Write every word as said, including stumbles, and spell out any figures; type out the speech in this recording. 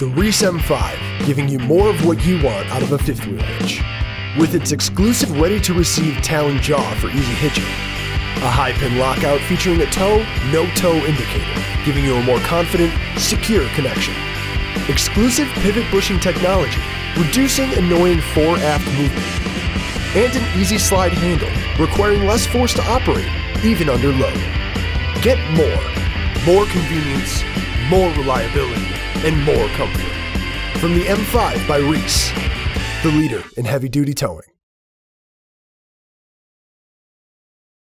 the REESE M five, giving you more of what you want out of a fifth wheel hitch. With its exclusive ready-to-receive Talon jaw for easy hitching, a high-pin lockout featuring a toe, no-toe indicator, giving you a more confident, secure connection. Exclusive pivot bushing technology, reducing annoying fore-aft movement. And an easy slide handle, requiring less force to operate, even under load. Get more. More convenience, more reliability, and more comfort. From the M five by REESE, the leader in heavy-duty towing.